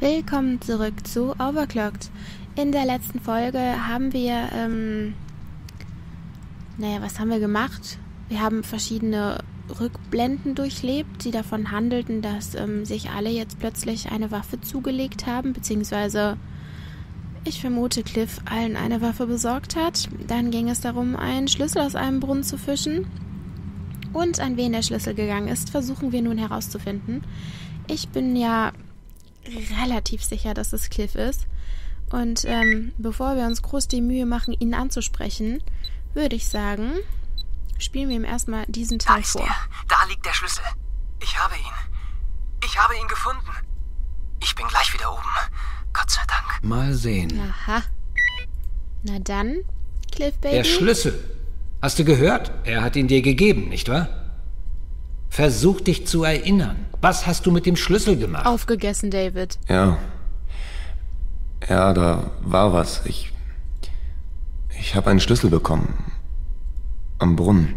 Willkommen zurück zu Overclocked. In der letzten Folge haben wir, was haben wir gemacht? Wir haben verschiedene Rückblenden durchlebt, die davon handelten, dass sich alle jetzt plötzlich eine Waffe zugelegt haben, beziehungsweise ich vermute, Cliff allen eine Waffe besorgt hat. Dann ging es darum, einen Schlüssel aus einem Brunnen zu fischen. Und an wen der Schlüssel gegangen ist, versuchen wir nun herauszufinden. Ich bin ja relativ sicher, dass es Cliff ist. Und bevor wir uns groß die Mühe machen, ihn anzusprechen, würde ich sagen, spielen wir ihm erstmal diesen Teil vor. Da ist er. Da liegt der Schlüssel. Ich habe ihn. Ich habe ihn gefunden. Ich bin gleich wieder oben. Gott sei Dank. Mal sehen. Aha. Na dann, Cliff Baby. Der Schlüssel. Hast du gehört? Er hat ihn dir gegeben, nicht wahr? Versuch dich zu erinnern. Was hast du mit dem Schlüssel gemacht? Aufgegessen, David. Ja, da war was. Ich habe einen Schlüssel bekommen. Am Brunnen.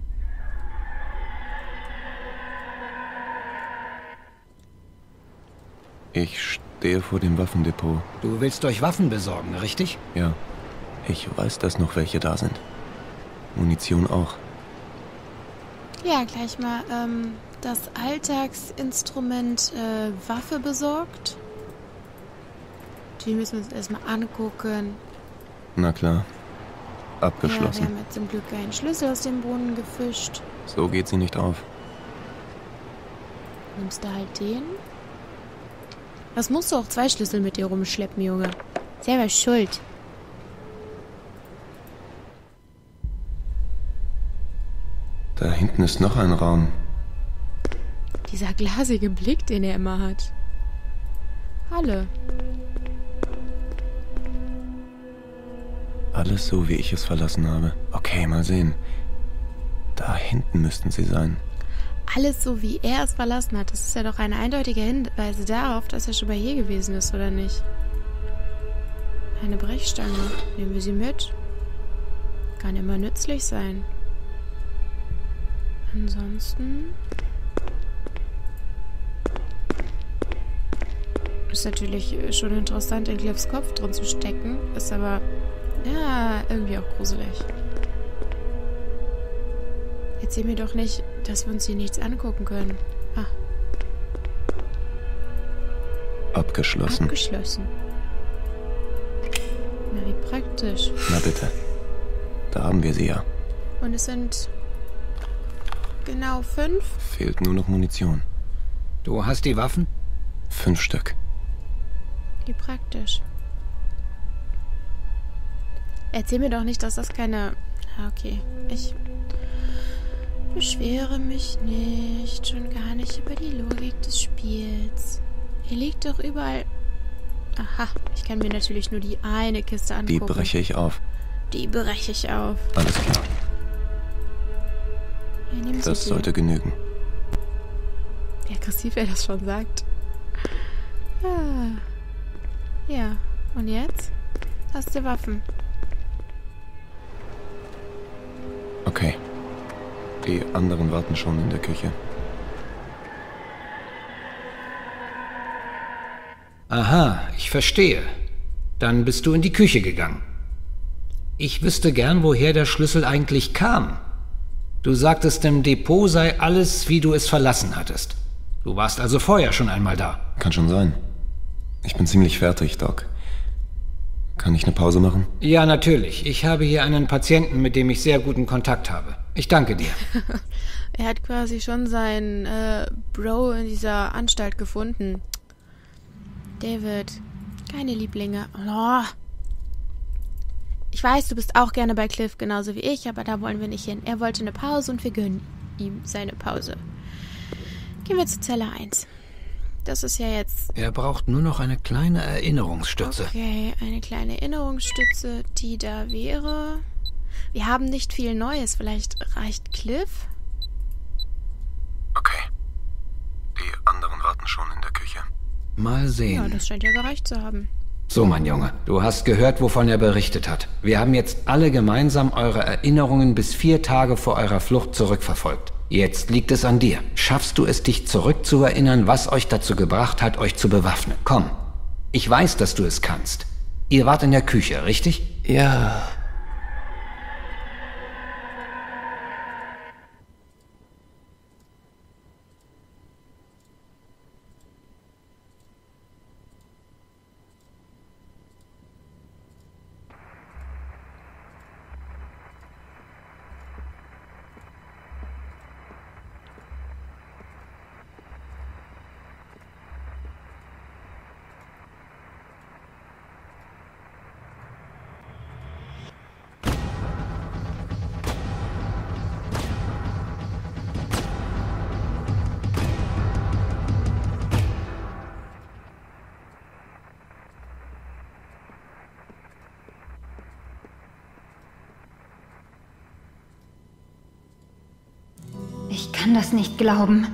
Ich stehe vor dem Waffendepot. Du willst euch Waffen besorgen, richtig? Ja, ich weiß, dass noch welche da sind. Munition auch. Ja, gleich mal das Alltagsinstrument Waffe besorgt. Die müssen wir uns erstmal angucken. Na klar. Ja, Abgeschlossen. wir haben jetzt zum Glück einen Schlüssel aus dem Brunnen gefischt. So geht sie nicht auf. Nimmst du halt den? Was musst du auch 2 Schlüssel mit dir rumschleppen, Junge? Selber schuld. Da hinten ist noch ein Raum. Dieser glasige Blick, den er immer hat. Halle. Alles so, wie ich es verlassen habe. Okay, mal sehen. Da hinten müssten sie sein. Alles so, wie er es verlassen hat. Das ist ja doch ein eindeutiger Hinweis darauf, dass er schon mal hier gewesen ist, oder nicht? Eine Brechstange. Nehmen wir sie mit. Kann immer nützlich sein. Ansonsten ist natürlich schon interessant, in Cliffs Kopf drin zu stecken. Ist aber, ja, irgendwie auch gruselig. Erzähl mir doch nicht, dass wir uns hier nichts angucken können. Abgeschlossen. Abgeschlossen. Na, wie praktisch. Na bitte. Da haben wir sie ja. Und es sind genau 5. Fehlt nur noch Munition. Du hast die Waffen? 5 Stück. Wie praktisch. Erzähl mir doch nicht, dass das keine... Okay, ich beschwere mich nicht. Schon gar nicht über die Logik des Spiels. Hier liegt doch überall... Aha, ich kann mir natürlich nur die eine Kiste angucken. Die breche ich auf. Die breche ich auf. Alles klar. Ja, nehmen Sie Das die. sollte genügen. Wie aggressiv er das schon sagt. Ja, und jetzt? Hast du Waffen? Okay. Die anderen warten schon in der Küche. Aha, ich verstehe. Dann bist du in die Küche gegangen. Ich wüsste gern, woher der Schlüssel eigentlich kam. Du sagtest, im Depot sei alles, wie du es verlassen hattest. Du warst also vorher schon einmal da. Kann schon sein. Ich bin ziemlich fertig, Doc. Kann ich eine Pause machen? Ja, natürlich. Ich habe hier einen Patienten, mit dem ich sehr guten Kontakt habe. Ich danke dir. Er hat quasi schon seinen Bro in dieser Anstalt gefunden. David, keine Lieblinge. Oh. Ich weiß, du bist auch gerne bei Cliff, genauso wie ich, aber da wollen wir nicht hin. Er wollte eine Pause und wir gönnen ihm seine Pause. Gehen wir zu Zelle 1. Das ist ja jetzt... Er braucht nur noch eine kleine Erinnerungsstütze. Okay, eine kleine Erinnerungsstütze, die da wäre... Wir haben nicht viel Neues. Vielleicht reicht Cliff? Okay. Die anderen warten schon in der Küche. Mal sehen. Ja, das scheint ja gereicht zu haben. So, mein Junge, du hast gehört, wovon er berichtet hat. Wir haben jetzt alle gemeinsam eure Erinnerungen bis 4 Tage vor eurer Flucht zurückverfolgt. Jetzt liegt es an dir. Schaffst du es, dich zurückzuerinnern, was euch dazu gebracht hat, euch zu bewaffnen? Komm, Ich weiß, dass du es kannst. Ihr wart in der Küche, richtig? Ja. Ich kann das nicht glauben.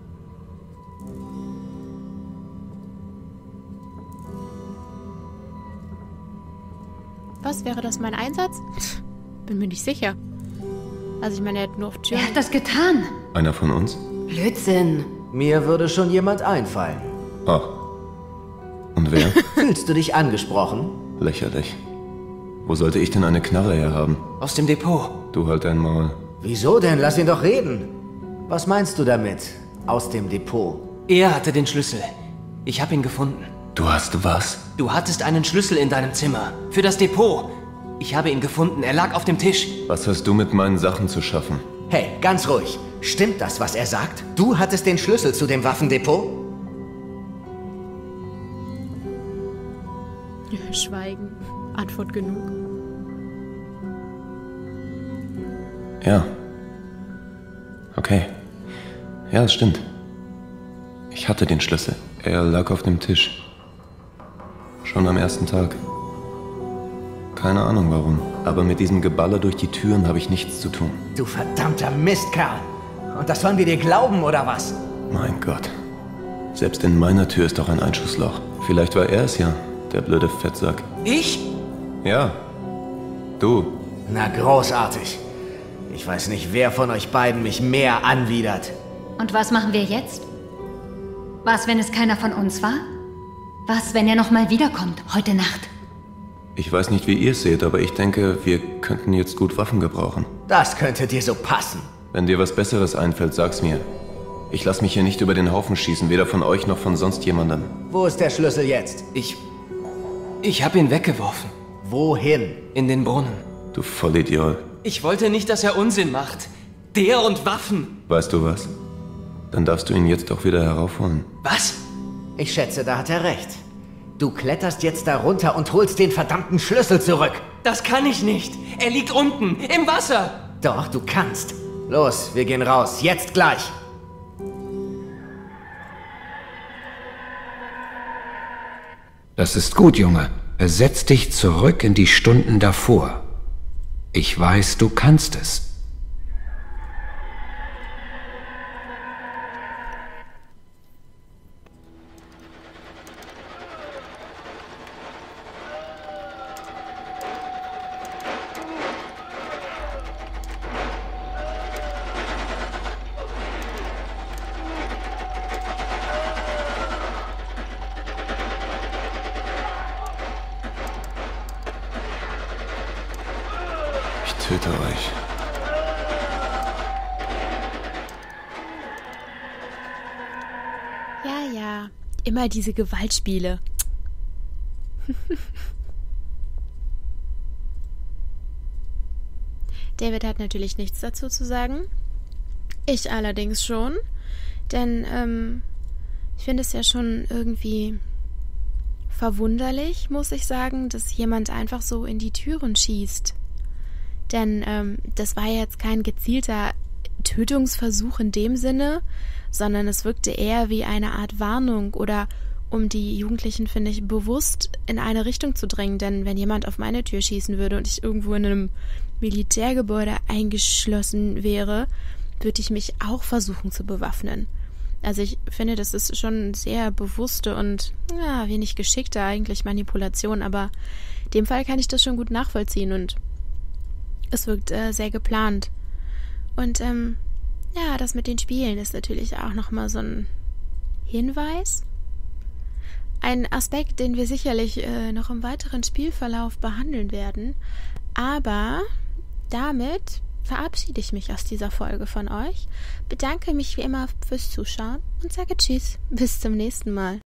Was, wäre das mein Einsatz? Bin mir nicht sicher. Also ich meine, er hat nur auf Türen... Wer hat das getan? Einer von uns? Blödsinn. Mir würde schon jemand einfallen. Ach. Und wer? Fühlst du dich angesprochen? Lächerlich. Wo sollte ich denn eine Knarre herhaben? Aus dem Depot. Du halt dein Maul. Wieso denn? Lass ihn doch reden. Was meinst du damit? Aus dem Depot. Er hatte den Schlüssel. Ich habe ihn gefunden. Du hast was? Du hattest einen Schlüssel in deinem Zimmer. Für das Depot. Ich habe ihn gefunden. Er lag auf dem Tisch. Was hast du mit meinen Sachen zu schaffen? Hey, ganz ruhig. Stimmt das, was er sagt? Du hattest den Schlüssel zu dem Waffendepot? Schweigen. Antwort genug. Ja. Okay. Ja, es stimmt. Ich hatte den Schlüssel. Er lag auf dem Tisch. Schon am ersten Tag. Keine Ahnung warum. Aber mit diesem Geballer durch die Türen habe ich nichts zu tun. Du verdammter Mistkerl. Und das sollen wir dir glauben, oder was? Mein Gott. Selbst in meiner Tür ist doch ein Einschussloch. Vielleicht war er es ja, der blöde Fettsack. Ich? Ja. Du. Na, großartig. Ich weiß nicht, wer von euch beiden mich mehr anwidert. Und was machen wir jetzt? Was, wenn es keiner von uns war? Was, wenn er noch mal wiederkommt, heute Nacht? Ich weiß nicht, wie ihr es seht, aber ich denke, wir könnten jetzt gut Waffen gebrauchen. Das könnte dir so passen. Wenn dir was Besseres einfällt, sag's mir. Ich lass mich hier nicht über den Haufen schießen, weder von euch noch von sonst jemandem. Wo ist der Schlüssel jetzt? Ich habe ihn weggeworfen. Wohin? In den Brunnen. Du Vollidiot. Ich wollte nicht, dass er Unsinn macht. Der und Waffen. Weißt du was? Dann darfst du ihn jetzt auch wieder heraufholen. Was? Ich schätze, da hat er recht. Du kletterst jetzt da runter und holst den verdammten Schlüssel zurück. Das kann ich nicht. Er liegt unten, im Wasser. Doch, du kannst. Los, wir gehen raus. Jetzt gleich. Das ist gut, Junge. Setz dich zurück in die Stunden davor. Ich weiß, du kannst es. Ich töte euch. Ja. Immer diese Gewaltspiele. David hat natürlich nichts dazu zu sagen. Ich allerdings schon. Denn ich finde es ja schon irgendwie verwunderlich, muss ich sagen, dass jemand einfach so in die Türen schießt. Denn das war ja jetzt kein gezielter Tötungsversuch in dem Sinne, sondern es wirkte eher wie eine Art Warnung oder um die Jugendlichen, finde ich, bewusst in eine Richtung zu drängen. Denn wenn jemand auf meine Tür schießen würde und ich irgendwo in einem Militärgebäude eingeschlossen wäre, würde ich mich auch versuchen zu bewaffnen. Also ich finde, das ist schon sehr bewusste und wenig geschickte eigentlich Manipulation, aber in dem Fall kann ich das schon gut nachvollziehen und es wirkt sehr geplant. Und das mit den Spielen ist natürlich auch nochmal so ein Hinweis. Ein Aspekt, den wir sicherlich noch im weiteren Spielverlauf behandeln werden. Aber damit verabschiede ich mich aus dieser Folge von euch, bedanke mich wie immer fürs Zuschauen und sage Tschüss, bis zum nächsten Mal.